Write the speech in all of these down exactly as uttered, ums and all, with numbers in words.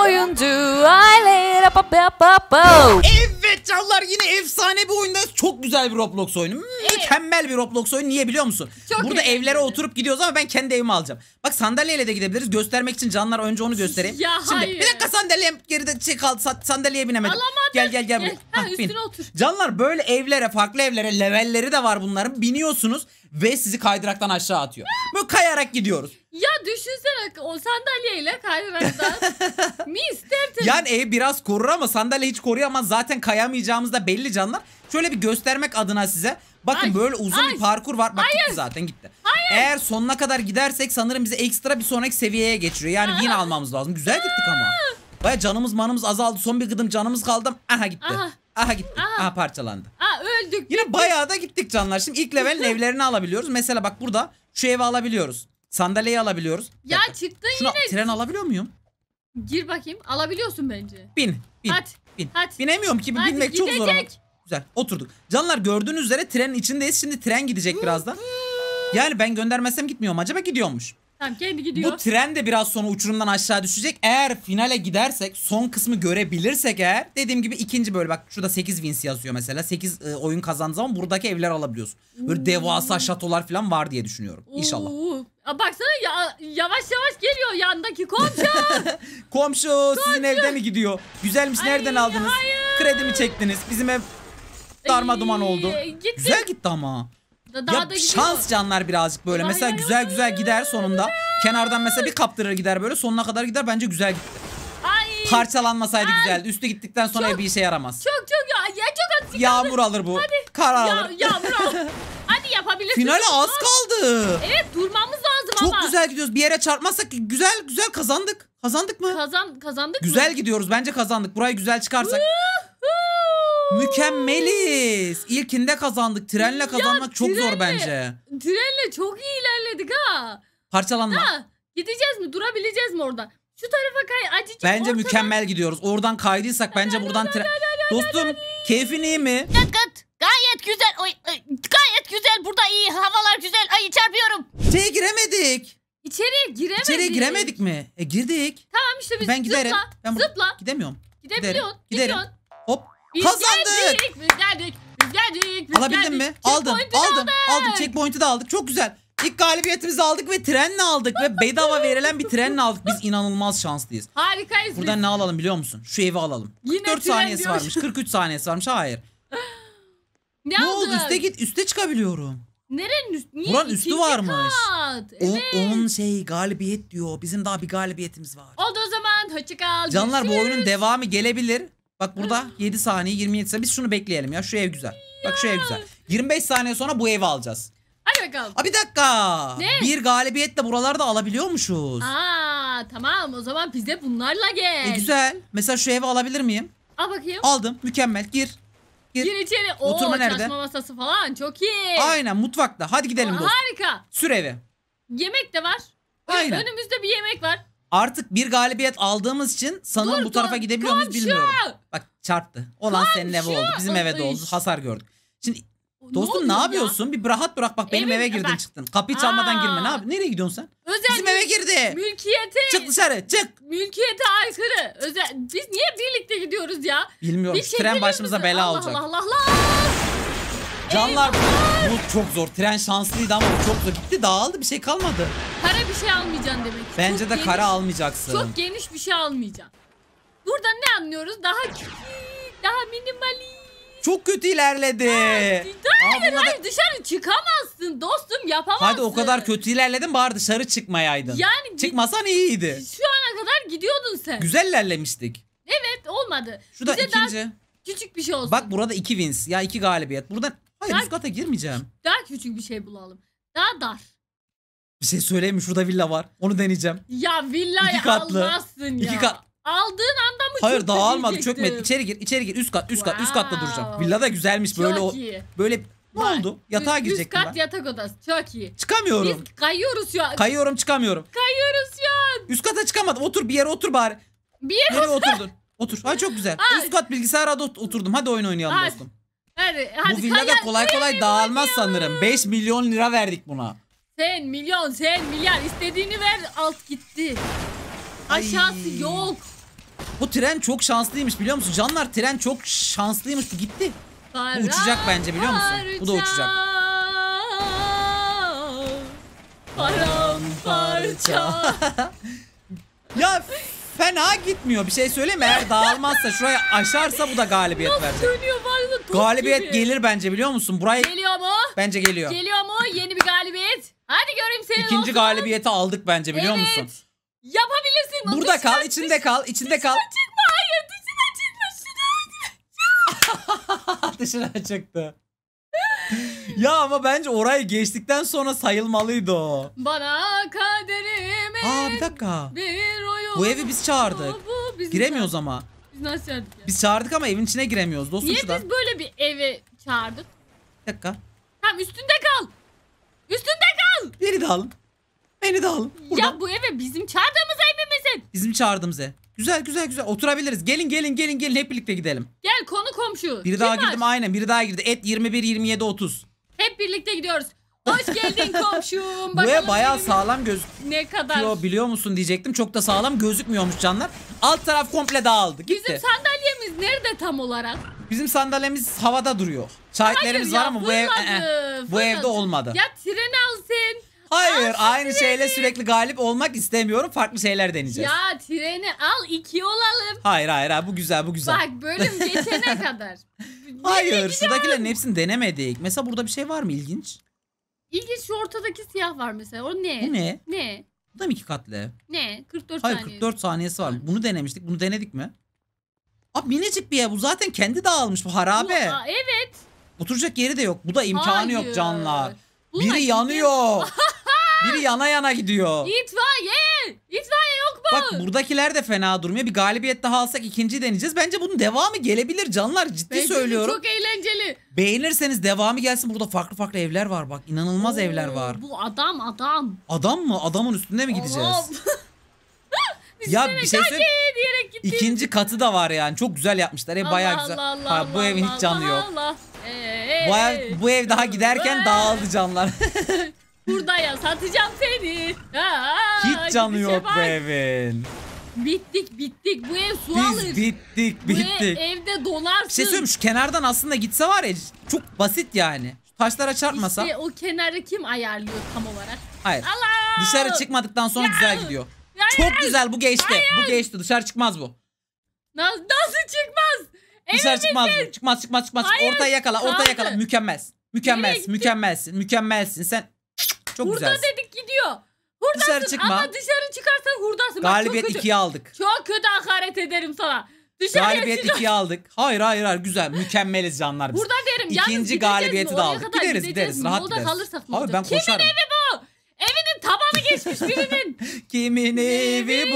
oyuncu aile. Evet canlar, yine efsane bir oyundayız. Çok güzel bir Roblox oyunu. Evet. Mükemmel bir Roblox oyunu. Niye biliyor musun? Çok Burada eğlenceli. evlere oturup gidiyoruz ama ben kendi evimi alacağım. Bak, sandalyeyle de gidebiliriz. Göstermek için canlar, önce onu göstereyim. Ya Şimdi hayır. bir dakika, sandalyem geride şey kaldı. Sa- sandalyeye binemedim. Alamadım. Gel gel gel. Gel. buraya. Ha, Hah, üstüne bin. otur. Canlar, böyle evlere, farklı evlere, levelleri de var bunların. Biniyorsunuz ve sizi kaydıraktan aşağı atıyor. Böyle kayarak gidiyoruz. Ya düşünsene o sandalyeyle kaydıraktan. Mis tertemiz. Yani ev biraz korur ama sandalye hiç koruyamaz. Zaten kayamayacağımız da belli canlar. Şöyle bir göstermek adına size. Bakın, Ay, böyle uzun ay. bir parkur var. Bak, gitti zaten, gitti. Hayır. Eğer sonuna kadar gidersek sanırım bizi ekstra bir sonraki seviyeye geçiriyor. Yani win almamız lazım. Güzel gittik ama. Baya canımız manımız azaldı. Son bir gıdım canımız kaldı. Aha gitti. Aha. Aha gitti. Aha. Aha parçalandı. Aa, öldük. Yine bayağı da gittik canlar. Şimdi ilk levelin evlerini alabiliyoruz. Mesela bak, burada şu evi alabiliyoruz. Sandalyeyi alabiliyoruz. Bir Ya dakika. çıktın Şuna yine. tren alabiliyor muyum? Gir bakayım. Alabiliyorsun bence. Bin. Bin. Hadi. Bin. Hadi. Binemiyorum ki. Hadi, Binmek çok zor ama. gidecek. Güzel, oturduk. Canlar, gördüğünüz üzere trenin içindeyiz. Şimdi tren gidecek birazdan. Yani ben göndermezsem gitmiyorum. Acaba gidiyormuş. Tamam, kendi gidiyor. Bu tren de biraz sonra uçurumdan aşağı düşecek. Eğer finale gidersek, son kısmı görebilirsek eğer, dediğim gibi ikinci böyle, bak şurada sekiz wins yazıyor mesela. sekiz e, oyun kazandığı zaman buradaki evler alabiliyorsun. Böyle devasa şatolar falan var diye düşünüyorum. İnşallah. Oo. Aa, baksana ya, yavaş yavaş geliyor yandaki komşu. Komşu, sizin evde mi gidiyor? Güzelmiş, nereden Ay, aldınız? hayır. Kredi mi çektiniz? Bizim ev darma duman oldu. Ay, gitti. Güzel gitti ama. Da- daha Ya da gidiyor. şans canlar birazcık böyle. Ay, Mesela ay, güzel ay, güzel gider sonunda. Kenardan mesela bir kaptırır gider, böyle sonuna kadar gider. Bence güzel gitti. Ay. Parçalanmasaydı güzeldi. Üstü gittikten sonra Çok- bir işe yaramaz. Çok çok ya, ya çok az. Yağmur alır bu. Kar Ya, alır. yağmur al. Hadi yapabilirsin. Finale az kaldı. Evet, durmamız lazım Çok ama. güzel gidiyoruz. Bir yere çarpmazsak güzel güzel kazandık. Kazandık mı? Kazan, kazandık mı? Güzel gidiyoruz. Bence kazandık. Burayı güzel çıkarsak. Woohoo! Mükemmeliz. İlkinde kazandık. Trenle kazanmak çok zor trenle- bence. Trenle çok iyi ilerledik ha. Parçalanma. Ha, gideceğiz mi? Durabileceğiz mi orada? Şu tarafa kay acıcık. Bence ortadan- mükemmel gidiyoruz. Oradan kaydıysak bence buradan tren... Dostum, keyfin iyi mi? Dikkat. Gayet güzel. Oy, oy, gayet güzel. Burada iyi. Havalar güzel. Ay, çarpıyorum. İçeriye giremedik. İçeriye giremedik. İçeriye giremedik mi? E girdik. Tamam işte biz Ben giderim. zıpla. Ben bu- Zıpla. Gidemiyorum. Gidebiliyorsun. Giderim. Gidiyorsun. Hop. Biz Kazandık. geldik. Biz geldik. Biz geldik. Biz Alabildin geldik. mi? Aldım. Checkpoint'ini Aldım. aldık. Aldım. Checkpoint'i de aldık. Çok güzel. İlk galibiyetimizi aldık ve trenle aldık ve bedava verilen bir trenle aldık. Biz inanılmaz şanslıyız. Harikayız Buradan biz. ne alalım biliyor musun? Şu evi alalım. Yine kırk dört tren saniyesi diyor. varmış. kırk üç saniyesi varmış. Hayır. Ne, Ne aldın? oldu? Üste git. Üste çıkabiliyorum. Nerenin üstü? Niye? Buranın üstü İkinci varmış. kat. O, Evet. onun şey galibiyet diyor. Bizim daha bir galibiyetimiz var. Oldu o zaman. Hoşça kal. Canlar, bu Görüşürüz. oyunun devamı gelebilir. Bak burada yedi saniye, yirmi yedi saniye. Biz şunu bekleyelim ya. Şu ev güzel. Bak şu ev güzel. yirmi beş saniye sonra bu evi alacağız. Hadi bakalım. Aa, bir dakika. Ne? Bir galibiyetle buralarda alabiliyormuşuz. Aa, tamam, o zaman bize bunlarla gel. E güzel. Mesela şu evi alabilir miyim? Al bakayım. Aldım. Mükemmel. Gir. Gir. Gir içeri. Oo, Oturma nerede? çalışma masası falan çok iyi. Aynen, mutfakta. Hadi gidelim Aa, dostum. harika. Sür evi. Yemek de var. Aynen. Önümüzde bir yemek var. Artık bir galibiyet aldığımız için sanırım Dur, bu tarafa dur. gidebiliyor muyuz Komşu! bilmiyorum. Bak çarptı. Olan senin evi oldu. Bizim eve de oldu. Iş. Hasar gördük. Şimdi Ne dostum, oluyor ne ya? yapıyorsun? Bir rahat bırak, bak benim Evim- eve girdin bak. çıktın. Kapıyı çalmadan Aa. girme. Ne yapıyorsun? Nereye gidiyorsun sen? Özel Bizim eve girdi. mülkiyete. Çık dışarı, çık. Mülkiyete aykırı. Özel. Biz niye birlikte gidiyoruz ya? Bilmiyorum. Bir Şu çekilir tren başımıza misin? bela Allah olacak. Allah Allah Allah. Canlar, bu çok zor. Tren şanslıydı ama bu çok zor. Gitti, dağıldı, bir şey kalmadı. Kara bir şey almayacaksın demek. Bence Çok de geniş- kara almayacaksın. Çok geniş bir şey almayacaksın. Buradan ne anlıyoruz? Daha küçük, daha minimalist. Çok kötü ilerledi. Hayır Aa, buna da- hayır, dışarı çıkamazsın dostum, yapamazsın. Hadi o kadar kötü ilerledin, bari dışarı çıkmayaydın. Yani git- Çıkmasan iyiydi. Şu ana kadar gidiyordun sen. Güzel ilerlemiştik. Evet, olmadı. Şu da Bize ikinci. daha küçük bir şey olsun. Bak burada iki wins. Ya iki galibiyet. Buradan hayır, Daha- üst kata girmeyeceğim. Daha küçük bir şey bulalım. Daha dar. Bir şey söyleyeyim mi? Şurada villa var. Onu deneyeceğim. Ya villayı İki katlı. almazsın ya. İki kat. Aldığın anda mı Hayır, çok dağılmadı. diyecektim. Çökmedi. İçeri gir. içeri gir. Üst kat. Üst kat. Üst katta Wow. duracağım. Villa da güzelmiş. Böyle Çok o. iyi. Böyle ne Bak, oldu? Yatağa üst- girecektim Üst kat ben. yatak odası. Çok iyi. Çıkamıyorum. Biz kayıyoruz şu an. Kayıyorum, çıkamıyorum. Kayıyoruz şu an. Üst kata çıkamadım. Otur bir yere, otur bari. Bir yere Nereye oturdun? Otur. Ha, çok güzel. Ay. Üst kat bilgisayara ot- oturdum. Hadi oyun oynayalım Hadi. dostum. Hadi, hadi Bu villa da kay- kolay kolay dağılmaz sanırım. beş milyon lira verdik buna. Sen milyon, sen milyar, istediğini ver, alt gitti. Ay. Aşağısı yok. Bu tren çok şanslıymış biliyor musun? Canlar tren çok şanslıymış. Bu gitti. Bu uçacak bence biliyor musun? Bu da uçacak. Paramparça. Ya fena gitmiyor. Bir şey söyleyeyim mi? Eğer dağılmazsa şuraya aşarsa bu da galibiyet verecek. Dönüyor var da top Galibiyet gibi. gelir bence biliyor musun? Burayı Geliyor mu? bence geliyor. Geliyor mu? Yeni bir galibiyet. Hadi göreyim seni. İkinci olsun. galibiyeti aldık bence biliyor Evet. musun? Yapabilirsin. O Burada dışına- kal, içinde kal, içinde kal. Dışına çıkma. Hayır dışına çıkma. Dışına. Dışına çıktı. Ya ama bence orayı geçtikten sonra sayılmalıydı o. Bana kaderimi. Aa bir dakika. Bir oyun. Bu evi biz çağırdık. Bu bizim Giremiyoruz ama. Biz nasıl çağırdık ya? Biz çağırdık ama evin içine giremiyoruz dostum Niye şuradan. biz böyle bir eve çağırdık? Bir dakika. Tamam üstünde kal. Üstünde kal. Beni de alın. Beni de alın. Buradan. Ya bu eve bizim çağırdığımız ev mi misin? Bizim çağırdığımız ev. Güzel güzel güzel oturabiliriz. Gelin gelin gelin gelin hep birlikte gidelim. Gel konu komşu. Biri Kim daha var? girdim aynen biri daha girdi. Et yirmi bir yirmi yedi otuz. Hep birlikte gidiyoruz. Hoş geldin komşum. Bu ev Bakalım bayağı benim sağlam gözüküyor ne kadar. biliyor musun diyecektim. Çok da sağlam gözükmüyormuş canlar. Alt taraf komple dağıldı gitti. Bizim sandalyemiz nerede tam olarak? Bizim sandalyemiz havada duruyor. Şahitlerimiz Hayır var ya, ama bu ev fırladı, eh, bu fırladı. evde olmadı. Ya treni al sen. Hayır al şu aynı treni. şeyle sürekli galip olmak istemiyorum. Farklı şeyler deneyeceğiz. Ya treni al iki olalım. Hayır hayır hayır bu güzel bu güzel. Bak bölüm geçene kadar. Hayır Nereye şuradakilerin hepsini denemedik. Mesela burada bir şey var mı ilginç? İlginç şu ortadaki siyah var mesela. O ne? Bu ne? Ne? Bu da mı iki katlı? Ne? kırk dört Hayır saniye. kırk dört saniyesi var. Bunu denemiştik. Bunu denedik mi? Abi minicik bir ev. Bu zaten kendi dağılmış bu Bu- harabe. Aa, evet. Oturacak yeri de yok. Bu da imkanı Hayır. yok canlar. Bununla Biri gidip- yanıyor. Biri yana yana gidiyor. İtfaiye. İtfaiye yok mu? Bak buradakiler de fena durmuyor. Bir galibiyet daha alsak ikinciyi deneyeceğiz. Bence bunun devamı gelebilir canlar. Ciddi Bence de söylüyorum. çok eğlenceli. Beğenirseniz devamı gelsin. Burada farklı farklı evler var bak. İnanılmaz Oo, evler var. Bu adam adam. Adam mı? Adamın üstünde mi gideceğiz? Adam. Ya bir şey söyleyeyim. Ee, diyerek gitti. İkinci katı da var yani. Çok güzel yapmışlar. Ev Allah bayağı Allah güzel. Allah Ha, bu Allah evin Allah hiç canı yok. Allah. Ee, Bu ev, bu ev daha giderken Ee, dağıldı canlar. Burada ya satacağım seni. Aa, Hiç canı gidişe yok bak. bu evin. Bittik bittik. Bu ev su alır. Biz bittik Bu ev bittik. evde donarsın. Bir şey söyleyeyim şu kenardan aslında gitse var ya çok basit yani. Şu taşlara çarpmasa. İşte o kenarı kim ayarlıyor tam olarak? Hayır. Allah! Dışarı çıkmadıktan sonra Ya! güzel gidiyor. Ya, Çok güzel bu geçti. Bu geçti dışarı çıkmaz bu. Nasıl, nasıl çıkmaz? Dışarı çıkmaz bu. Çıkmaz çıkmaz çıkmaz. Hayır, Ortaya yakala ortaya kaldı. yakala. Mükemmelsin. Nereye Mükemmelsin. gitti? Mükemmelsin. Mükemmelsin. Sen çok Hurda güzelsin. dedik gidiyor. Hurdasın Dışarı çıkma. ama dışarı çıkarsan hurdasın. Bak, Galibiyet çok kötü. ikiye aldık. Çok kötü hakaret ederim sana. Dışarıya Galibiyet çıkar. ikiye aldık. Hayır hayır hayır güzel. Mükemmeliz canlar biz. Burada derim. Yalnız İkinci gideceğiz galibiyeti mi? de Oraya aldık. kadar Gideriz gideceğiz gideriz. mi? Rahat Yolda gideriz. kalırsak ne Abi ben olacak? koşarım. Kimin evi bu? Evinin tabanı geçmiş birinin. Kimin evi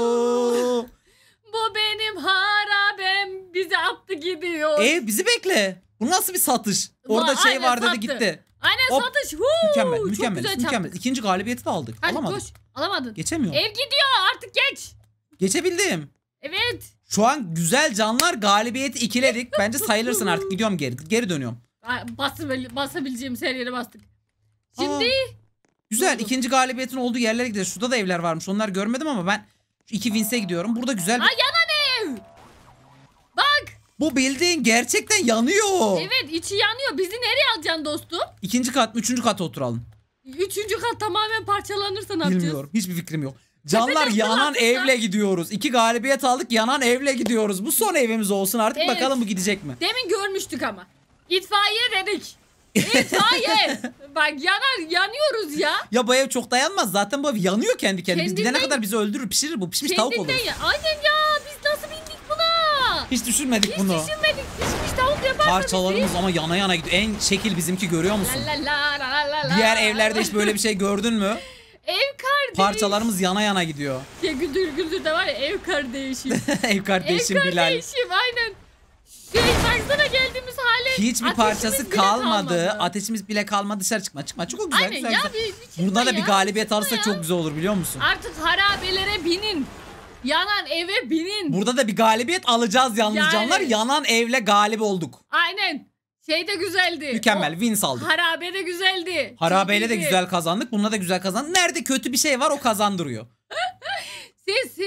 bu? Bu benim harabem. Bizi attı gidiyor. E bizi bekle. Bu nasıl bir satış? Orada Va- şey aynen var dedi sattı. gitti. Aynen Hop. satış. Huu, Mükemmel, çok mükemmel, güzel mükemmel. çarptık. İkinci galibiyeti de aldık. Hadi Alamadık. koş. Alamadın. Geçemiyorum. Ev gidiyor artık geç. Geçebildim. Evet. Şu an güzel canlar galibiyeti ikiledik. Bence sayılırsın artık. Gidiyorum geri. Geri dönüyorum. Ay, Basabil basabileceğimiz her yere bastık. Şimdi Güzel. Oldu. ikinci galibiyetin olduğu yerlere gideriz. Şurada da evler varmış. Onları görmedim ama ben şu iki Vince'e gidiyorum. Burada güzel. bir- Ay yanan ev. Bak. Bu bildiğin gerçekten yanıyor. Evet içi yanıyor. Bizi nereye alacaksın dostum? İkinci kat mı? Üçüncü kata oturalım. Üçüncü kat tamamen parçalanırsa ne yapacağız? Bilmiyorum. Hiçbir fikrim yok. Canlar Tepeden yanan fırlatırsa- evle gidiyoruz. İki galibiyet aldık. Yanan evle gidiyoruz. Bu son evimiz olsun artık. Evet. Bakalım bu gidecek mi? Demin görmüştük ama. İtfaiye dedik. İtfaiye. Bak yanar yanıyoruz ya. Ya bu ev çok dayanmaz. Zaten bu ev yanıyor kendi kendine. Biz gidene Kendinden- kadar bizi öldürür, pişirir bu. Pişmiş tavuk olur. Kendinden ya. Aynen ya. Biz nasıl bindik buna? Hiç düşünmedik Hiç bunu. düşünmedik. Pişmiş tavuk yaparsa Parçalarımız ama yana yana gidiyor. En şekil bizimki görüyor musun? La la la la la la. Diğer evlerde hiç böyle bir şey gördün mü? Ev kardeş. Parçalarımız yana yana gidiyor. Ya güldür güldür de var ya ev kardeşim. Ev kardeşim ev Bilal. kardeşim aynen. Şey baksana geldiğimiz hale. Hiçbir ateşimiz parçası bile kalmadı. Ateşimiz bile kalmadı. Dışarı çıkma. Çıkma. Çok güzel. Aynen güzel, ya güzel. bir, bir çıkma Burada da bir ya, galibiyet çıkma alırsak ya. çok güzel olur biliyor musun? Artık harabelere binin. Yanan eve binin. Burada da bir galibiyet alacağız yalnız Yani. canlar. Yanan evle galip olduk. Aynen. Şey de güzeldi. Mükemmel. O Wins aldık. harabe de güzeldi. Harabeyle Çok de iyiydi. güzel kazandık. Bununla da güzel kazandık. Nerede kötü bir şey var o kazandırıyor. Siz siz olun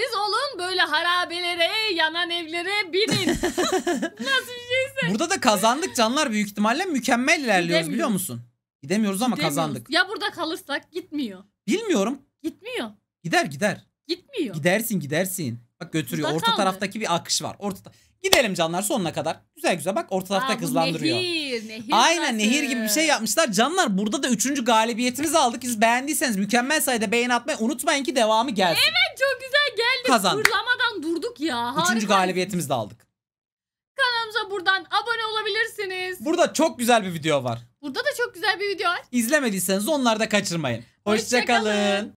Alın böyle harabelere, yanan evlere binin. Nasıl bir şeyse. Burada da kazandık canlar, büyük ihtimalle mükemmel ilerliyoruz Gidemiyoruz. biliyor musun? Gidemiyoruz ama Gidemiyoruz. kazandık. Ya burada kalırsak gitmiyor. Bilmiyorum. Gitmiyor. Gider gider. Gitmiyor. Gidersin gidersin. Bak götürüyor. Burada Orta kaldı. taraftaki bir akış var. Ortada. Gidelim canlar sonuna kadar. Güzel güzel bak orta tarafta Aa, bu hızlandırıyor. Nehir, nehir Aynen burası. nehir gibi bir şey yapmışlar. Canlar burada da üçüncü galibiyetimizi aldık. Siz beğendiyseniz mükemmel sayıda beğeni atmayı unutmayın ki devamı gelsin. Evet çok güzel geldik. Kazandık. Fırlamadan durduk ya. Üçüncü Harikayız. galibiyetimizi de aldık. Kanalımıza buradan abone olabilirsiniz. Burada çok güzel bir video var. Burada da çok güzel bir video var. İzlemediyseniz onları da kaçırmayın. Hoşça Hoşça kalın.